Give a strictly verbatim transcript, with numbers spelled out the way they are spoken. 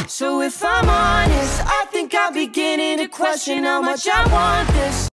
So if I'm honest, I think I'm beginning to question how much I want this.